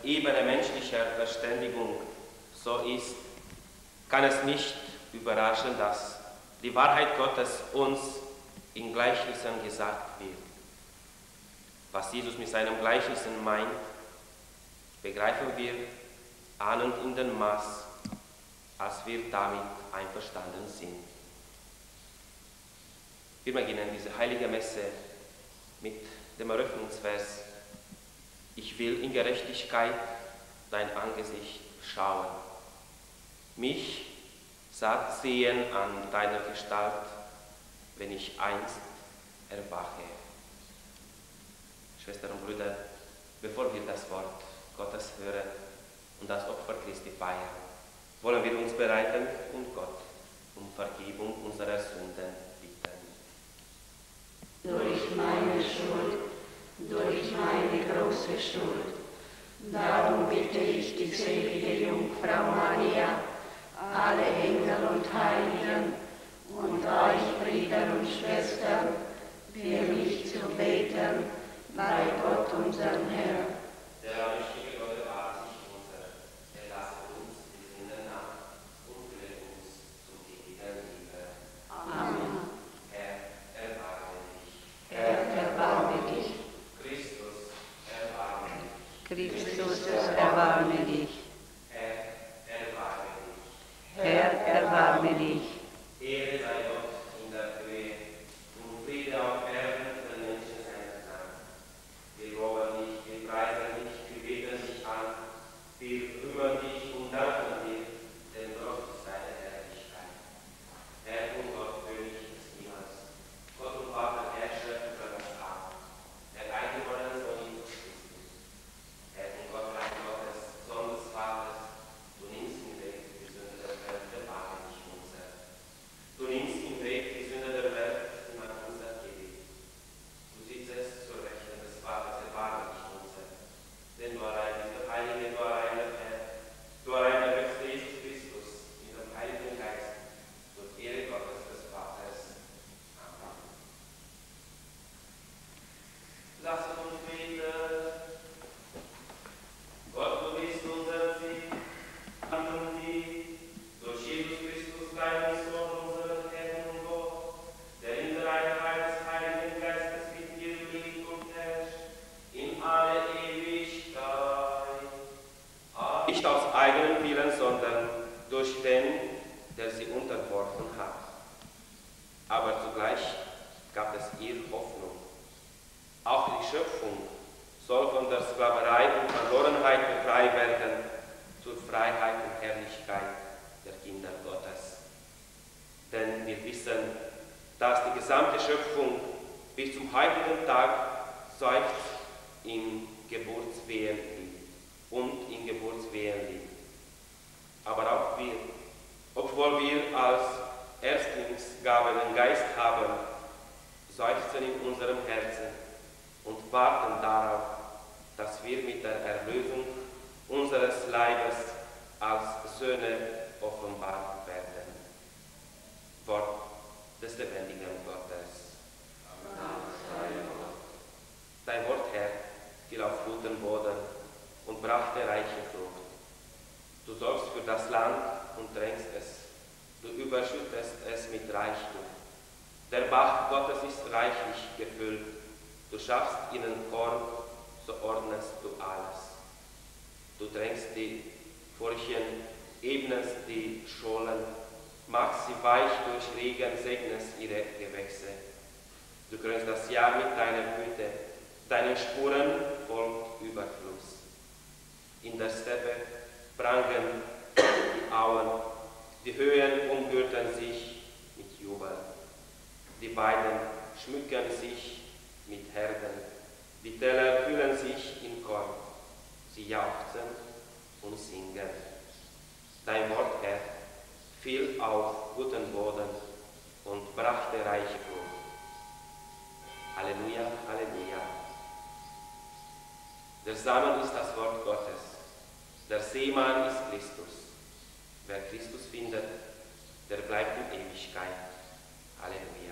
Ebene menschlicher Verständigung so ist, kann es nicht überraschen, dass die Wahrheit Gottes uns in Gleichnissen gesagt wird. Was Jesus mit seinen Gleichnissen meint, begreifen wir ahnend in dem Maß, als wir damit einverstanden sind. Wir beginnen diese heilige Messe mit dem Eröffnungsvers: Ich will in Gerechtigkeit dein Angesicht schauen, mich satt sehen an deiner Gestalt, wenn ich einst erwache. Schwestern und Brüder, bevor wir das Wort Gottes hören und das Opfer Christi feiern, wollen wir uns bereiten und Gott um Vergebung unserer Sünden bitten. Durch meine Schuld, durch meine große Schuld, darum bitte ich die selige Jungfrau Maria, alle Engel und Heiligen und euch, Brüder und Schwestern, für mich zu beten bei Gott, unserem Herrn. Der allmächtige Gott erbarme sich unser, erlasse uns die Sünden ab und führe uns zum ewigen Leben. Amen. Herr, erbarme dich. Herr, erbarme dich. Christus, erbarme dich. Christus, erbarme dich. Herr, erbarme dich. Herr, erbarme dich. Ehre sei Gott in der Höhe und Friede auf Erden für den Menschen seines Namens. Wir loben dich, wir preisen dich, wir beten dich an, wir rühmen dich und danken dir, denn Gott ist deine Herrlichkeit. Herr und Gott, König des Himmels, Gott und Vater, Herrscher über das All, der eingeborene Sohn Jesus Christus. Herr und Gott, Reich Gottes, Sohn des Vaters, du nimmst den Weg die Sünde der Welt, erbarme dich unser. Du nimmst den Weg die Sünde der Welt, nimm an unser Gebet. Du sitzest zur Rechten des Vaters, erbarme dich unser. Denn du allein bist der Heilige, du allein der Herr, du allein der höchste Jesus Christus, mit dem Heiligen Geist, zur Ehre Gottes des Vaters. Amen. Lasst uns beten. Gott, du bist unser Ziel, danken dir durch Jesus Christus, deinen Sohn, unseren Herrn und Gott, der in der Einheit des Heiligen Geistes mit dir lebt und herrscht in alle Ewigkeit. Nicht aus eigenem Willen, sondern durch den, der sie unterworfen hat. Aber zugleich gab es ihr Hoffnung. Auch die Schöpfung soll von der Sklaverei und Verlorenheit befreit werden zur Freiheit und Herrlichkeit der Kinder Gottes. Denn wir wissen, dass die gesamte Schöpfung bis zum heutigen Tag seufzt in Geburtswehen liegt und in Geburtswehen liegt. Aber auch wir, obwohl wir als Erstlingsgabe den Geist haben, seufzen in unserem Herzen und warten darauf, dass wir mit der Erlösung unseres Leibes als Söhne offenbart werden. Wort des lebendigen Gottes. Amen. Dein Wort, Herr, fiel auf guten Boden und brachte reiche Frucht. Du sorgst für das Land und drängst es. Du überschüttest es mit Reichtum. Der Bach Gottes ist reichlich gefüllt. Du schaffst ihnen Korn, so ordnest du alles. Du drängst die Furchen, ebnest die Schollen, machst sie weich durch Regen, segnest ihre Gewächse. Du krönst das Jahr mit deiner Güte, deinen Spuren folgt Überfluss. In der Steppe prangen die Auen, die Höhen umgürten sich mit Jubel. Die Weiden schmücken sich mit Herden, die Täler füllen sich in Korn, sie jauchzen und singen. Dein Wort, Herr, fiel auf guten Boden und brachte reiche Frucht. Halleluja, Halleluja. Der Samen ist das Wort Gottes, der Seemann ist Christus. Wer Christus findet, der bleibt in Ewigkeit. Halleluja.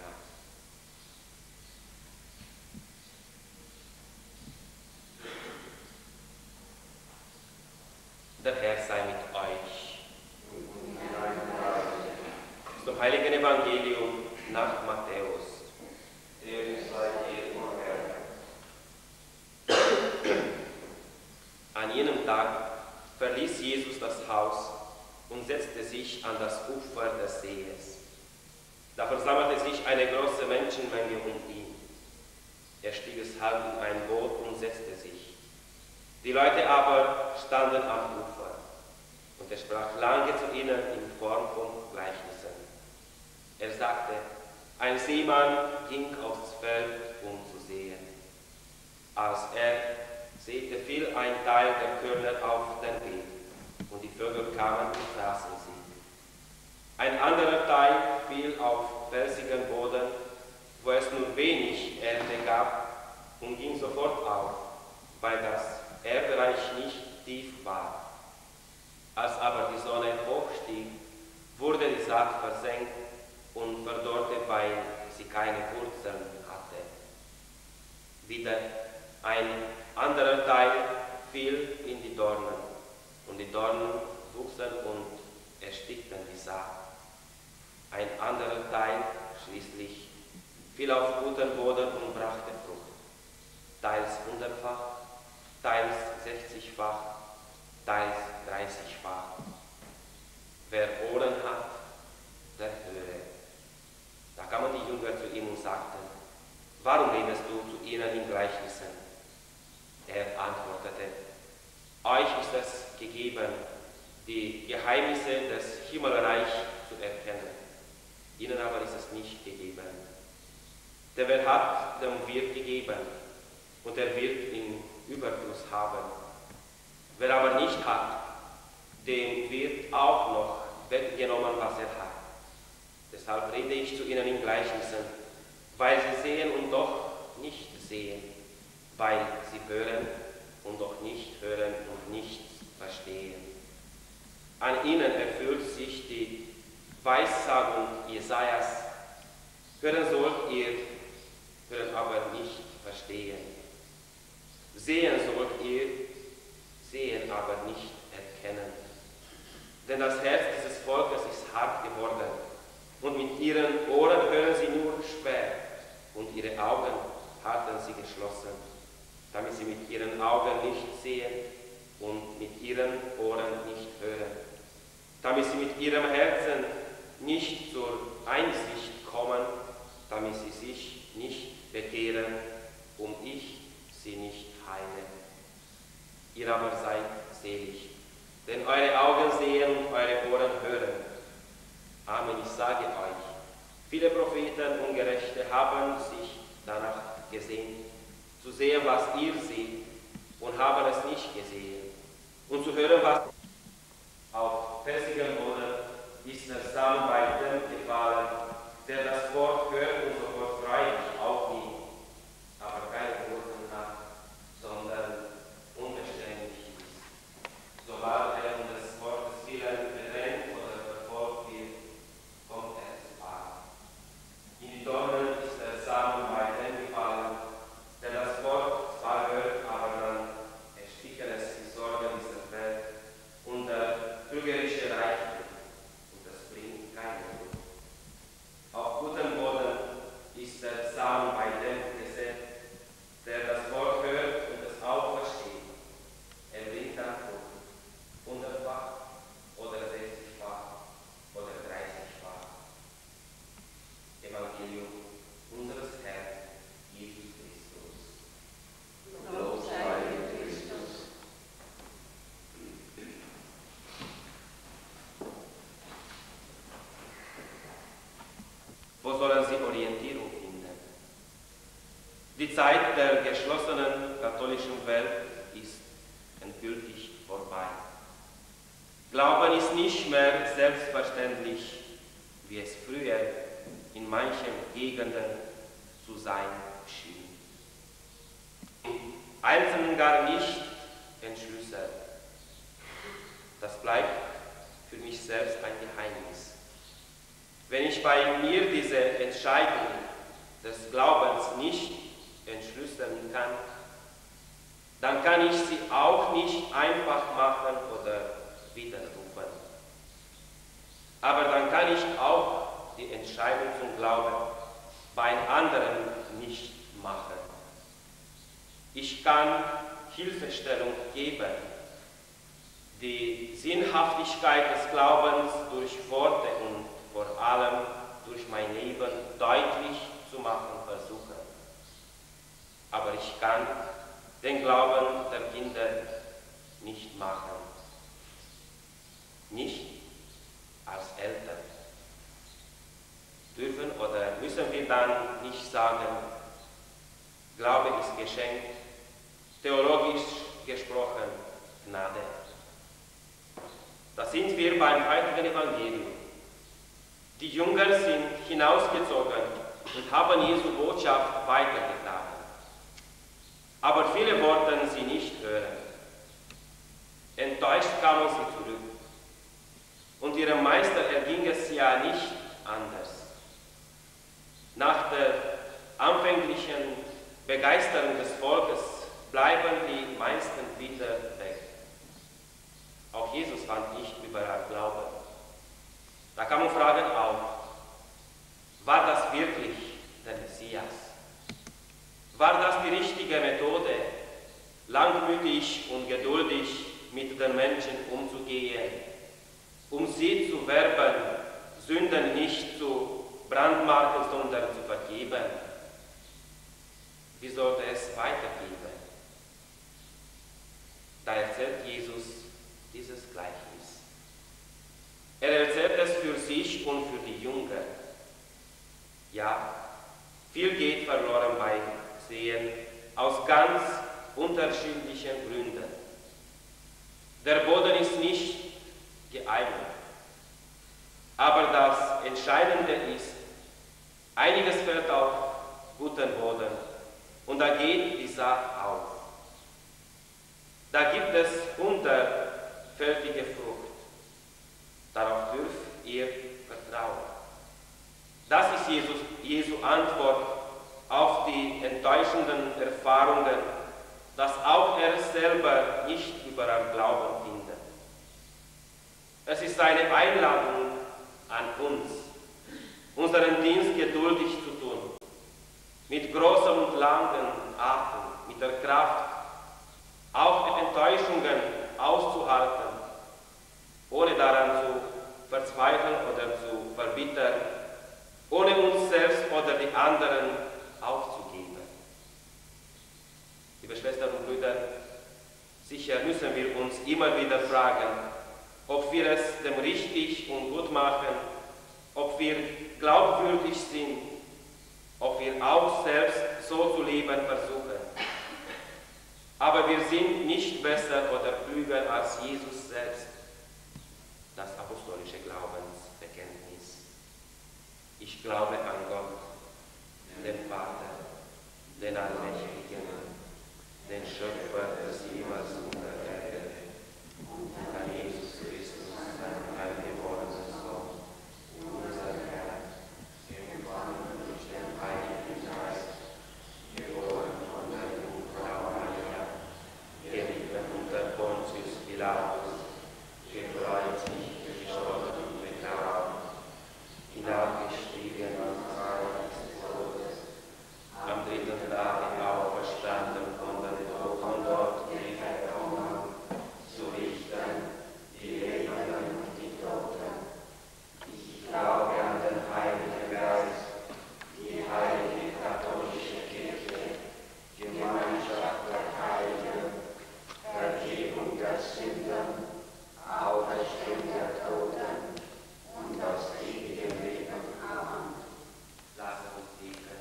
Vom Heiligen Evangelium nach Matthäus. Ehre sei dir, o Herr. An jenem Tag verließ Jesus das Haus und setzte sich an das Ufer des Sees. Da versammelte sich eine große Menschenmenge um ihn. Er stieg deshalb in ein Boot und setzte sich. Die Leute aber standen am Ufer, und er sprach lange zu ihnen in Form von Gleichnissen. Er sagte, ein Seemann ging aufs Feld, um zu säen. Als er säte, fiel ein Teil der Körner auf den Weg, und die Vögel kamen und fraßen sie. Ein anderer Teil fiel auf felsigen Boden, wo es nur wenig Erde gab, und ging sofort auf, weil das Erdreich nicht tief war. Als aber die Sonne hochstieg, wurde die Saat versenkt und verdorrte, weil sie keine Wurzeln hatte. Wieder ein anderer Teil fiel in die Dornen, und die Dornen wuchsen und erstickten die Saat. Ein anderer Teil schließlich fiel auf guten Boden und brachte Frucht, teils 100-fach, teils 60-fach, teils 30-fach. Wer Ohren hat, der höre. Da kamen die Jünger zu ihm und sagten, warum redest du zu ihnen in Gleichnissen? Er antwortete, euch ist es gegeben, die Geheimnisse des Himmelreichs zu erkennen. Ihnen aber ist es nicht gegeben. Der wer hat, dem wird gegeben, und er wird in Überfluss haben. Wer aber nicht hat, dem wird auch noch weggenommen, was er hat. Deshalb rede ich zu ihnen in Gleichnissen, weil sie sehen und doch nicht sehen, weil sie hören und doch nicht hören und nichts verstehen. An ihnen erfüllt sich die Weissagung Jesajas, hören sollt ihr, hören aber nicht verstehen. Sehen sollt ihr, sehen aber nicht erkennen. Denn das Herz dieses Volkes ist hart geworden, und mit ihren Ohren hören sie nur schwer, und ihre Augen halten sie geschlossen, damit sie mit ihren Augen nicht sehen und mit ihren Ohren nicht hören, damit sie mit ihrem Herzen nicht zur Einsicht kommen, damit sie sich nicht bekehren, ich sie nicht heile. Ihr aber seid selig, denn eure Augen sehen und eure Ohren hören. Amen, ich sage euch, viele Propheten und Gerechte haben sich danach gesehen, zu sehen, was ihr seht, und haben es nicht gesehen, und zu hören, was auf felsigen Boden ist der Samen bei dem gefallen, der das Wort hört und sofort freilich aufnimmt, aber keine Wurzeln hat, sondern unbeständig ist. Sobald er um des Wortes willen bedrängt oder verfolgt wird, kommt er zu Fall. In die Dornen ist der Samen bei dem gefallen, der das Wort zwar hört, aber dann ersticken es die Sorgen dieser Welt und der trügerische Reichtum, und das bringt keine Frucht. Auf gutem Boden ist der Samen bei dem gesät, der das Wort hört und es auch versteht. Er bringt dann Frucht, 100-fach oder 60-fach oder 30-fach. Evangelium unseres Herrn Jesus Christus. Lob sei dir, Christus. Wo sollen sie Orientierung finden? Die Zeit der geschlossenen katholischen Welt ist endgültig vorbei. Glauben ist nicht mehr selbstverständlich, wie es früher in manchen Gegenden zu sein schien. Im Einzelnen gar nicht entschlüsselt. Das bleibt für mich selbst ein Geheimnis. Wenn ich bei mir diese Entscheidung des Glaubens nicht entschlüsseln kann, dann kann ich sie auch nicht einfach machen oder widerrufen. Aber dann kann ich auch die Entscheidung zum Glauben bei anderen nicht machen. Ich kann Hilfestellung geben, die Sinnhaftigkeit des Glaubens durch Worte und vor allem durch mein Leben deutlich zu machen versuchen. Aber ich kann den Glauben der Kinder nicht machen. Nicht als Eltern. Dürfen oder müssen wir dann nicht sagen, Glaube ist Geschenk, theologisch gesprochen Gnade. Da sind wir beim heutigen Evangelium. Die Jünger sind hinausgezogen und haben Jesu Botschaft weitergetragen. Aber viele wollten sie nicht hören. Enttäuscht kamen sie zurück. Und ihrem Meister erging es ja nicht anders. Nach der anfänglichen Begeisterung des Volkes bleiben die meisten wieder weg. Auch Jesus fand nicht überall Glauben. Da kamen Fragen auf. War das wirklich der Messias? War das die richtige Methode, langmütig und geduldig mit den Menschen umzugehen, um sie zu werben, Sünden nicht zu brandmarken, sondern zu vergeben? Wie sollte es weitergehen? Da erzählt Jesus dieses Gleichnis. Er erzählt es für sich und für die Jünger. Ja, viel geht verloren beim Sehen, aus ganz unterschiedlichen Gründen. Der Boden ist nicht geeignet. Aber das Entscheidende ist, einiges fällt auf guten Boden und da geht die Saat auf. Da gibt es hundertfältige Frucht. Darauf dürft ihr vertrauen. Das ist Jesu Antwort auf die enttäuschenden Erfahrungen, dass auch er selber nicht überall Glauben findet. Es ist eine Einladung an uns, unseren Dienst geduldig zu tun, mit großem und langem Atem, mit der Kraft, auch Enttäuschungen auszuhalten, ohne daran zu verzweifeln oder zu verbittern, ohne uns selbst oder die anderen aufzugeben. Liebe Schwestern und Brüder, sicher müssen wir uns immer wieder fragen, ob wir es dem richtig und gut machen, ob wir glaubwürdig sind, ob wir auch selbst so zu leben versuchen. Aber wir sind nicht besser oder klüger als Jesus selbst. Das apostolische Glaubensbekenntnis. Ich glaube an Gott, den Vater, den Allmächtigen, den Schöpfer des Himmels und der Erde, und an Jesus Christus, seinen eingeborenen Sohn, unseren Herrn, empfangen durch den Heiligen Geist, geboren von der Jungfrau Maria, gelitten unter Pontius Pilatus, gekreuzigt, gestorben und begraben, hinabgestiegen ans Reich des Todes, am dritten Tage auferstanden von den Toten, dort wiedergekommen, zu richten die Lebenden und die Toten. Ich glaube an den Heiligen Geist, die heilige katholische Kirche, Gemeinschaft der Heiligen, Vergebung der Sünden, Auferstehung der Toten und das ewige Leben. Amen. Lasst uns beten.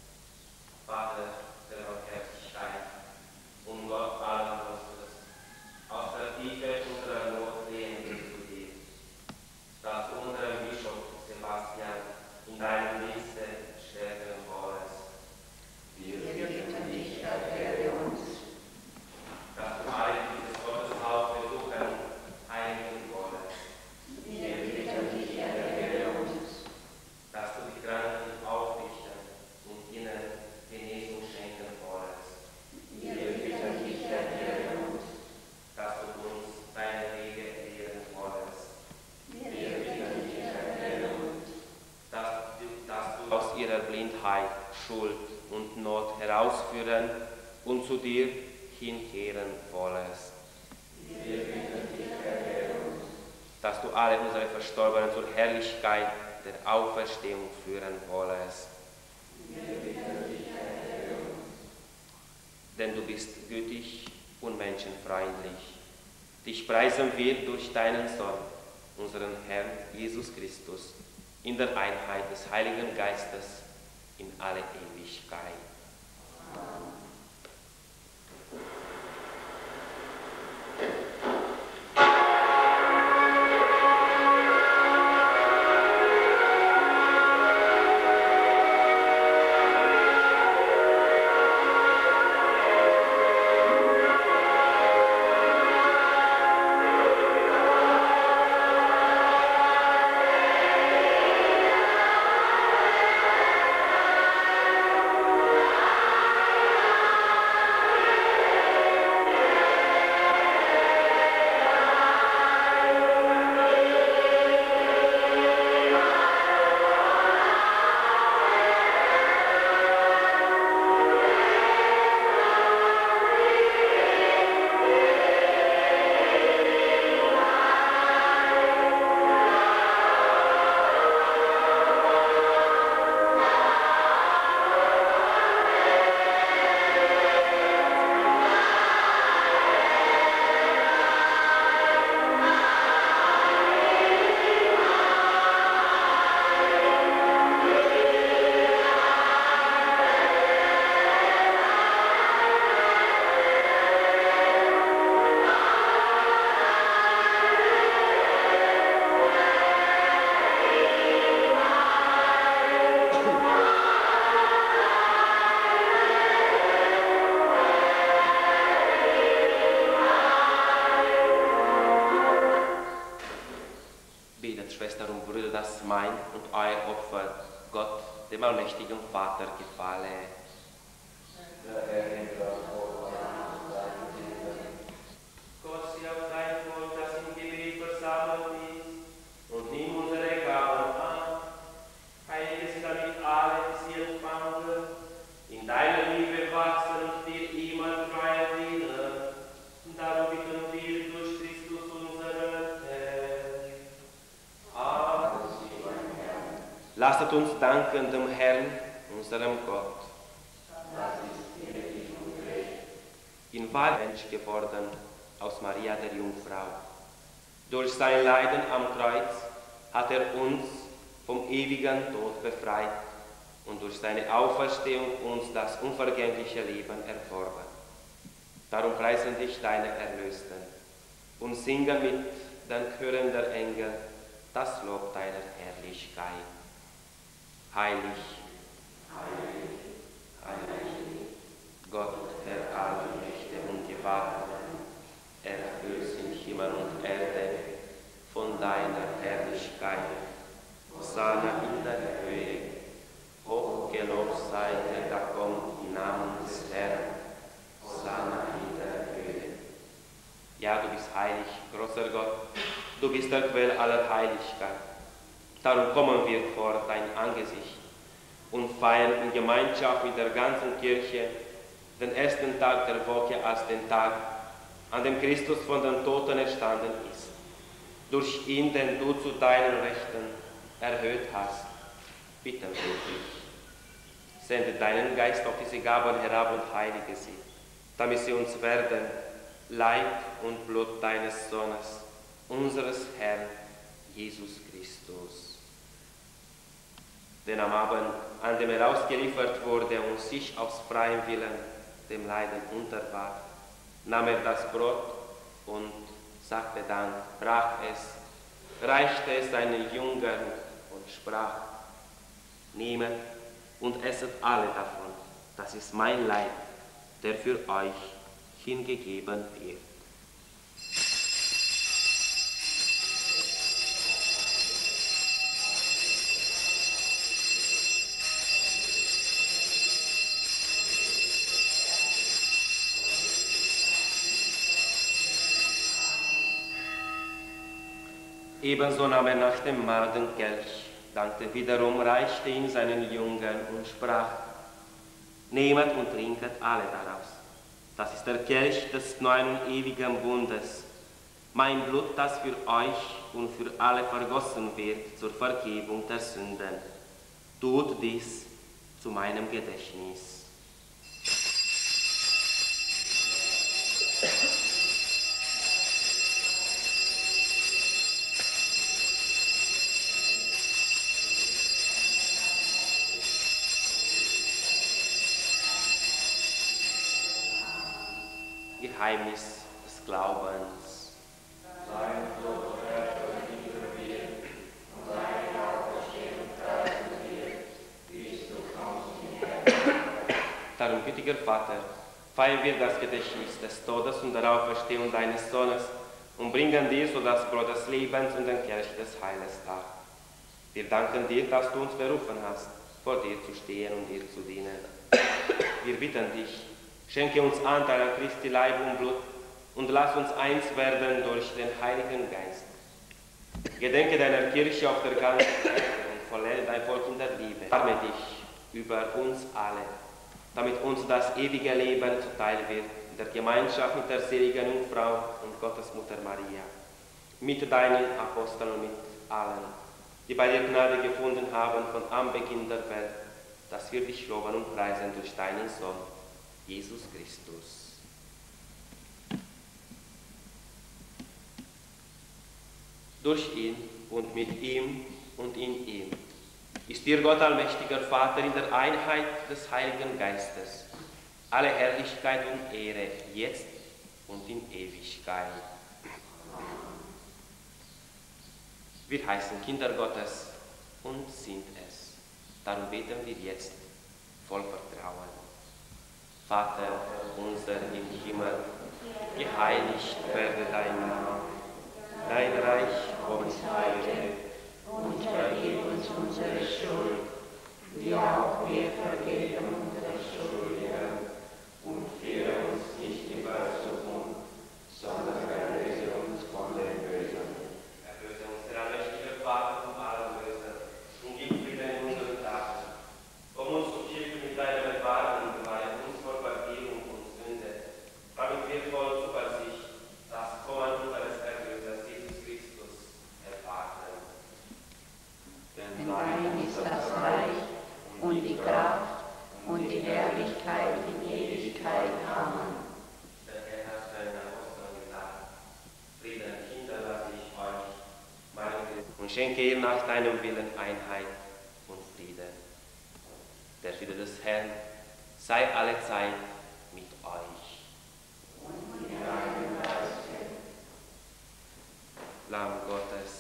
Vater der Barmherzigkeit und Gott allen Trostes, aus der Tiefe unserer Not flehen wir zu dir, dass du unseren Bischof Sebastian in deinem Dienste stärken wollest. Wir bitten dich, erhöre uns. Dass du alle dieses Gotteshaus besuchen, heiligen wollest. Wir bitten dich, erhöre uns. Dass du die Kranken aufrichten und ihnen Genesung schenken wollest. Wir bitten dich, erhöre uns. Dass du uns deine Wege lehren wollest. Wir bitten dich, erhöre uns. Dass ihrer Blindheit, Schuld und Not herausführen und zu dir hinkehren wollest. Wir bitten dich, erhöre uns. Dass du alle unsere Verstorbenen zur Herrlichkeit der Auferstehung führen wollest. Wir bitten dich, erhöre uns. Denn du bist gütig und menschenfreundlich. Dich preisen wir durch deinen Sohn, unseren Herrn Jesus Christus, in der Einheit des Heiligen Geistes, in alle Ewigkeit. Amen. Schwestern und Brüder, dass mein und euer Opfer Gott, dem allmächtigen Vater, gefalle. Gott sieh auf dein Volk, das im Gebet versammelt ist, und nimm unsere Gaben an. Heilige sie damit alle, die sie empfangen, in deiner Liebe wachsen und dir immer treu dienen. Darum bitten wir durch Christus unseren Herrn. Amen. Lasset uns danken dem Herrn, unserem Gott. Das ist ehrlich und recht. In Wahrheit Mensch geworden aus Maria der Jungfrau. Durch sein Leiden am Kreuz hat er uns vom ewigen Tod befreit und durch seine Auferstehung uns das unvergängliche Leben erworben. Darum preisen dich deine Erlösten und singen mit den Chören der Engel das Lob deiner Herrlichkeit. Heilig, heilig, heilig, Gott, der Allmächtige und Gewaltige, erfüllst in Himmel und Erde von deiner Herrlichkeit. Hosanna in der Höhe, hochgelobt sei der, da kommt im Namen des Herrn. Hosanna in der Höhe. Ja, du bist heilig, großer Gott, du bist der Quell aller Heiligkeit. Darum kommen wir vor dein Angesicht und feiern in Gemeinschaft mit der ganzen Kirche den ersten Tag der Woche als den Tag, an dem Christus von den Toten erstanden ist. Durch ihn, den du zu deinen Rechten erhöht hast, bitten wir dich. Sende deinen Geist auf diese Gaben herab und heilige sie, damit sie uns werden, Leib und Blut deines Sohnes, unseres Herrn Jesus Christus. Denn am Abend, an dem er ausgeliefert wurde und sich aus freiem Willen dem Leiden unterwarf, nahm er das Brot und sagte Dank, brach es, reichte es seinen Jüngern und sprach: Nehmet und esset alle davon, das ist mein Leib, der für euch hingegeben wird. Ebenso nahm er nach dem Mahl den Kelch dankte wiederum, reichte ihn seinen Jüngern und sprach: Nehmet und trinket alle daraus. Das ist der Kelch des neuen und ewigen Bundes, mein Blut, das für euch und für alle vergossen wird zur Vergebung der Sünden. Tut dies zu meinem Gedächtnis. Geheimnis des Glaubens. Sein Tod verkündigen wir und seine Auferstehung preisen wir, bis du kommst in Himmel. Darum, gütiger Vater, feiern wir das Gedächtnis des Todes und der Auferstehung deines Sohnes und bringen dir so das Brot des Lebens und den Kelch des Heiles dar. Wir danken dir, dass du uns berufen hast, vor dir zu stehen und dir zu dienen. Wir bitten dich, schenke uns Anteil an Christi Leib und Blut und lass uns eins werden durch den Heiligen Geist. Gedenke deiner Kirche auf der ganzen Erde und vollende dein Volk in der Liebe. Erbarme dich über uns alle, damit uns das ewige Leben zuteil wird, in der Gemeinschaft mit der seligen Jungfrau und Gottesmutter Maria, mit deinen Aposteln und mit allen, die bei dir Gnade gefunden haben von Anbeginn der Welt, dass wir dich loben und preisen durch deinen Sohn, Jesus Christus. Durch ihn und mit ihm und in ihm ist dir Gott allmächtiger Vater in der Einheit des Heiligen Geistes alle Herrlichkeit und Ehre, jetzt und in Ewigkeit. Wir heißen Kinder Gottes und sind es. Darum beten wir jetzt voll Vertrauen. Vater unser im Himmel, geheiligt werde dein Name, dein Reich komme heute und vergib uns unsere Schuld, wie auch wir vergeben unsere Schuldigen, Und führe uns nicht in Versuchung, sondern erlöse uns von dem Bösen. Erlöse uns, der allmächtige Vater, von allem Bösen und gib Frieden in unseren Tagen. Komm uns zu Hilfe mit deinem Erbarmen und bewahre uns vor Vergehung und Sünde, damit wir voll Zuversicht das Kommen unseres Erlösers Jesus Christus erwarten. denn dein ist das Reich und die Kraft und die Herrlichkeit in Ewigkeit. Amen. Der Herr hat seinen Aposteln gesagt: Frieden hinterlasse ich euch, meinen Frieden, und schenke ihr nach deinem Willen Einheit und Frieden. Der Friede des Herrn sei alle Zeit mit euch. Und mit deinem Geiste. Lamm Gottes,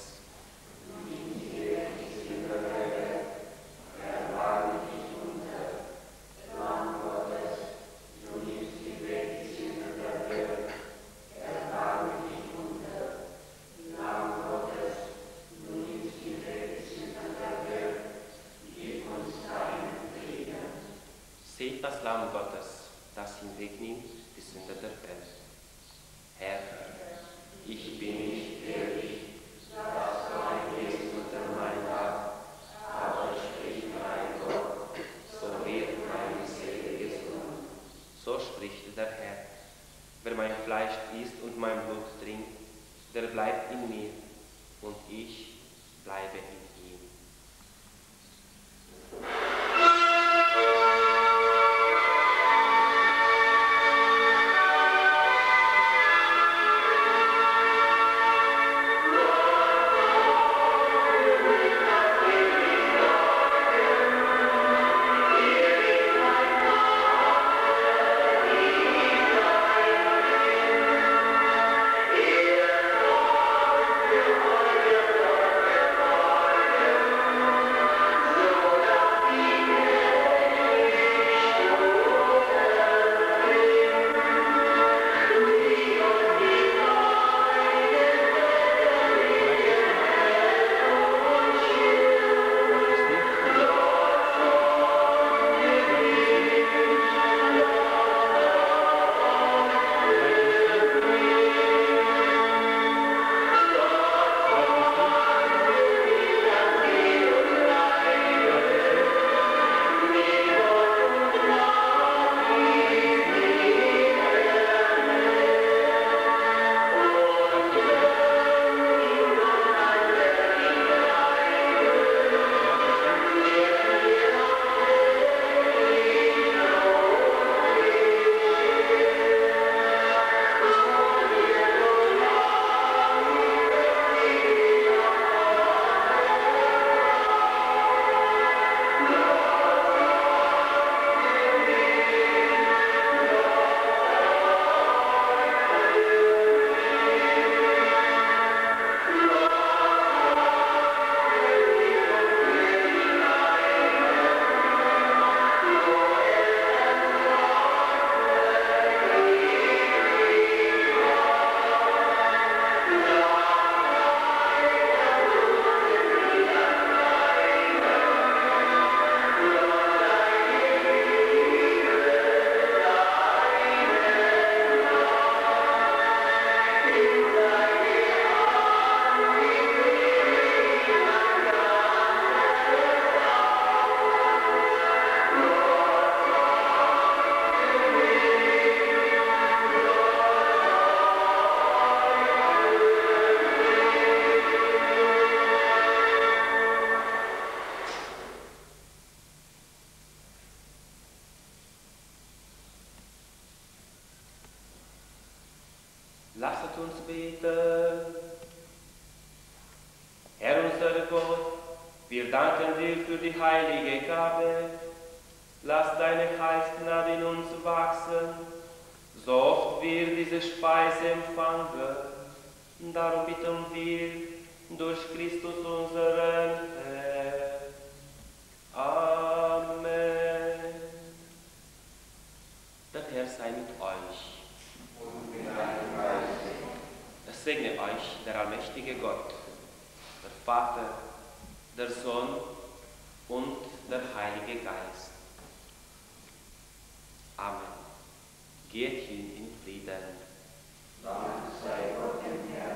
seht das Lamm Gottes, das hinwegnimmt die Sünde der Welt. Herr, ich bin nicht würdig, dass du eingehst unter mein Dach, aber sprich mein Gott, so wird meine Seele gesund. So spricht der Herr: Wer mein Fleisch isst und mein Blut trinkt, der bleibt in mir und ich bleibe in ihm. Amen. Lasset uns beten. Herr unser Gott, wir danken dir für die heilige Gabe. Lass deine Heilsgnade in uns wachsen, so oft wir diese Speise empfangen. Darum bitten wir durch Christus unseren Herrn. Amen. Der Herr sei mit euch. Und mit deinem Geiste. Es segne euch der allmächtige Gott, der Vater, der Sohn und der Heilige Geist. Amen. Geht hin in Frieden. Dank sei Gott dem Herrn.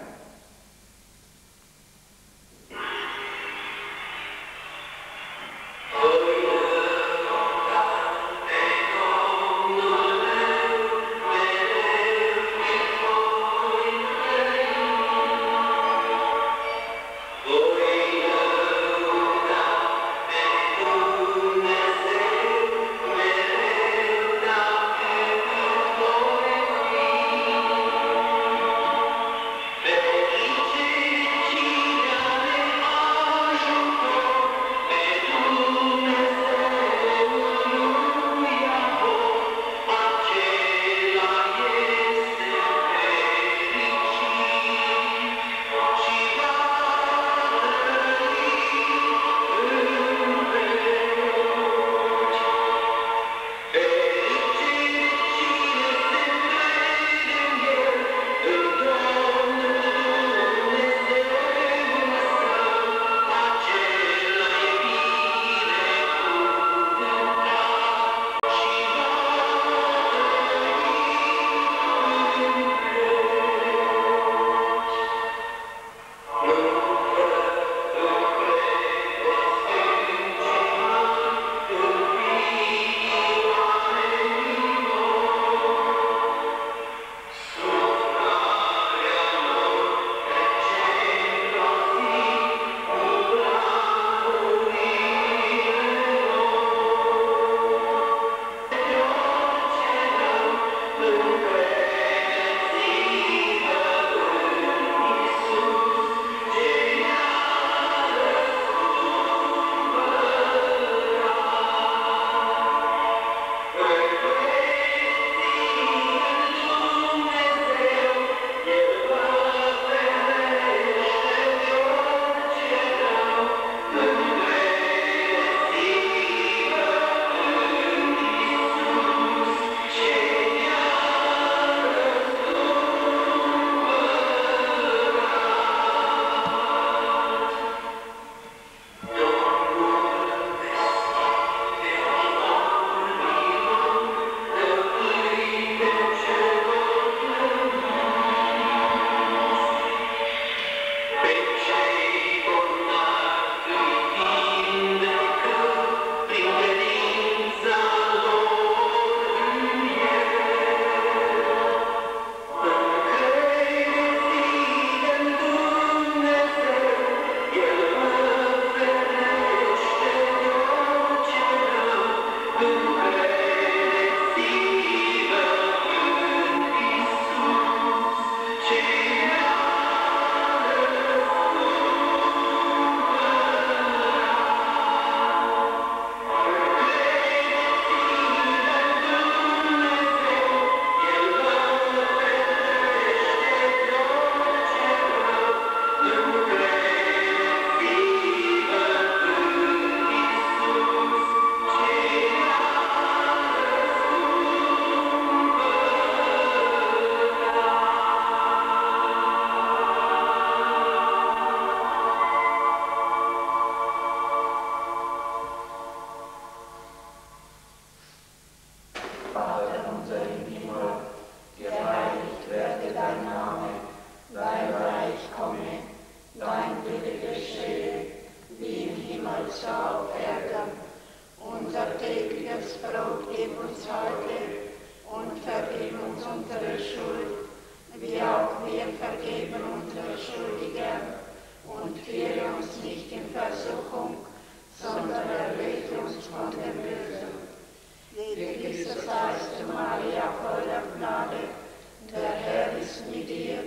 Maria, voller Gnade, der Herr ist mit dir.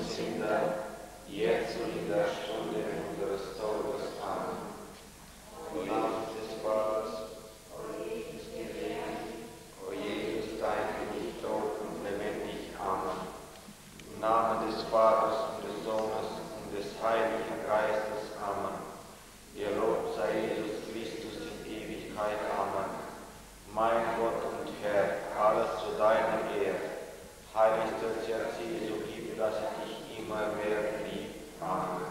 Sünder, jetzt und in der Stunde unseres Todes. Amen. O Name des Vaters, o Jesus, o Jesus, dein bin ich tot und lebendig. Amen. Im Namen des Vaters und des Sohnes und des Heiligen Geistes. Amen. Gelobt sei Jesus Christus in Ewigkeit. Amen. Mein Gott und Herr, alles zu deiner Ehre. Heiligster Herz Jesu, gib, dass ich dich immer mehr lieb. Amen.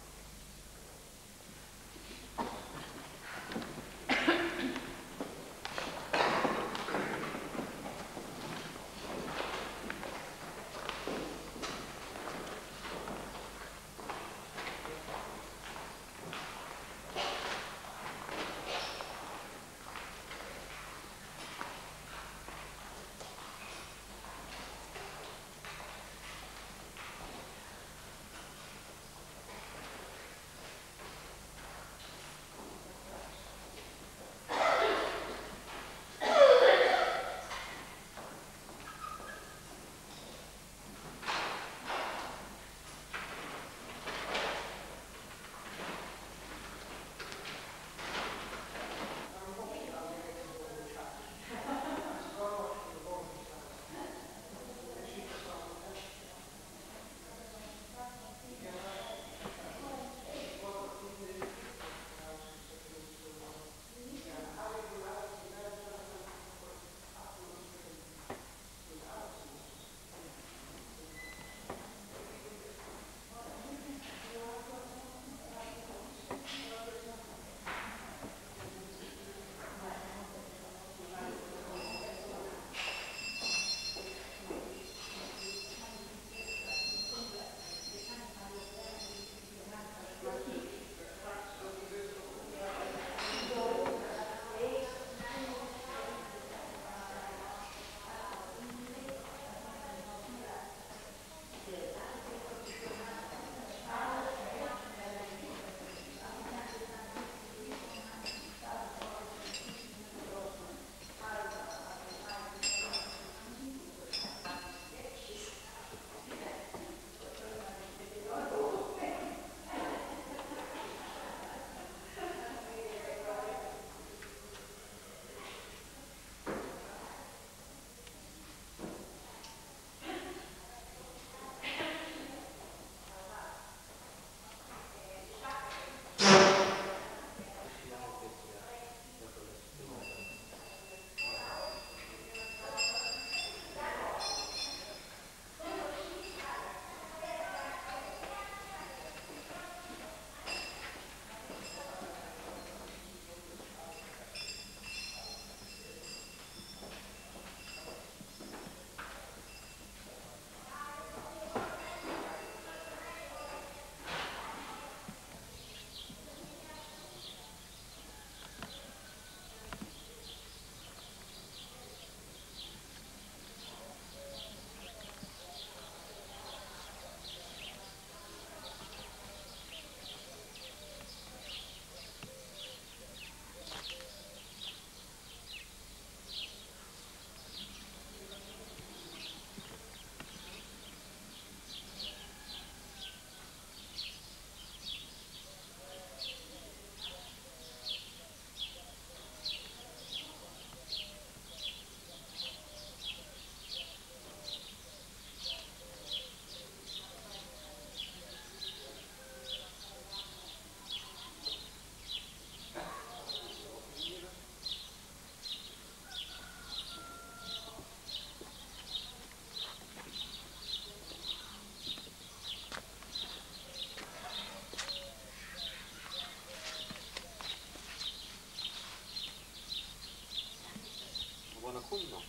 Kunno.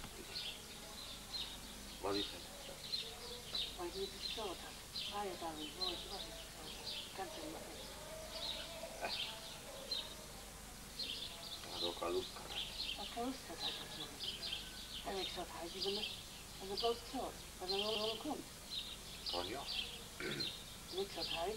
Valitan. Vai Jesus soota. Ajetaan pois vasista. Käntellä. Roka lukkara. Vaikka uskata sinua. Häneksi sä oot haisiville? Hän on toista soot. Hän on ollut kun. On jo. Miksi sä oot hait?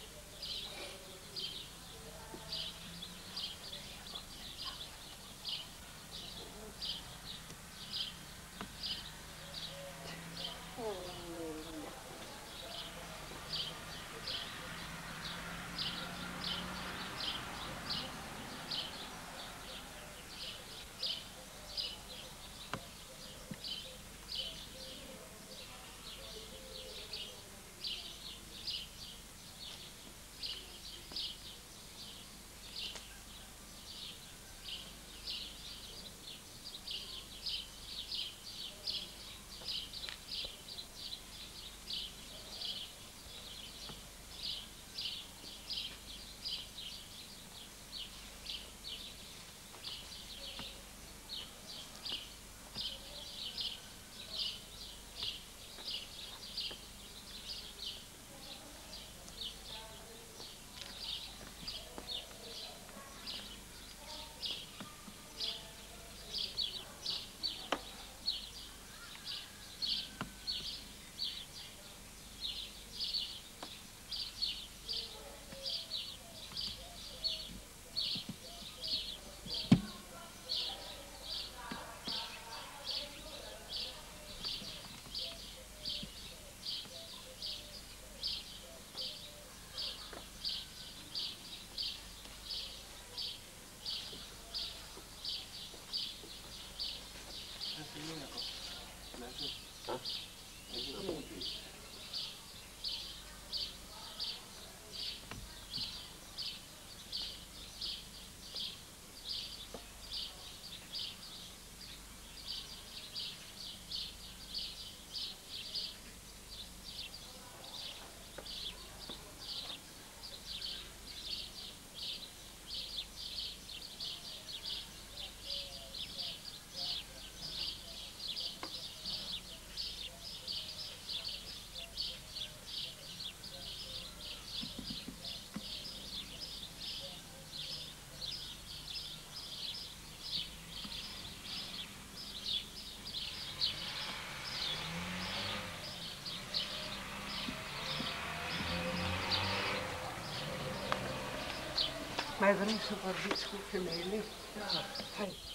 Mai vrei să vorbiți cu femeile? Da. Hai.